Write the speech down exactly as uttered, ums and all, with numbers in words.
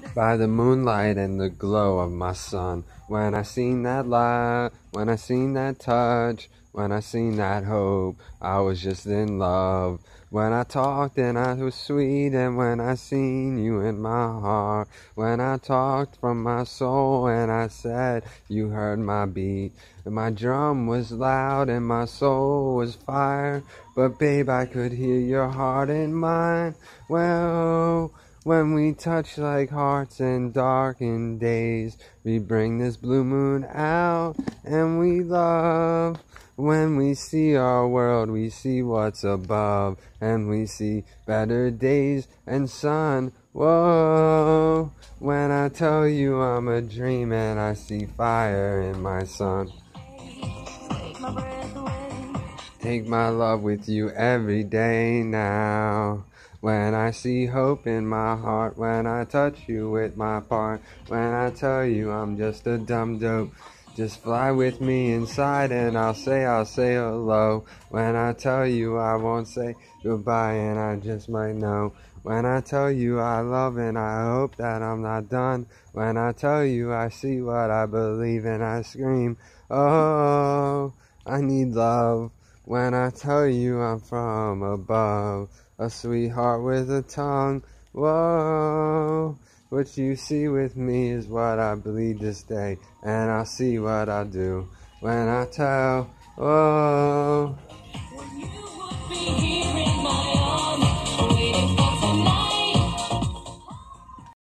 By the moonlight and the glow of my sun. When I seen that light, when I seen that touch, when I seen that hope, I was just in love. When I talked and I was sweet, and when I seen you in my heart. When I talked from my soul and I said you heard my beat. And my drum was loud and my soul was fire. But babe, I could hear your heart in mine. Well, when we touch like hearts in darkened days, we bring this blue moon out and we love. When we see our world, we see what's above, and we see better days and sun. Whoa, when I tell you I'm a dream and I see fire in my sun. Take my breath away. Take my love with you every day now. When I see hope in my heart, when I touch you with my part, when I tell you I'm just a dumb dope, just fly with me inside and I'll say, I'll say hello. When I tell you I won't say goodbye and I just might know. When I tell you I love and I hope that I'm not done. When I tell you I see what I believe and I scream, oh, I need love. When I tell you I'm from above, a sweetheart with a tongue, whoa. What you see with me is what I bleed this day, and I'll see what I do when I tell, whoa.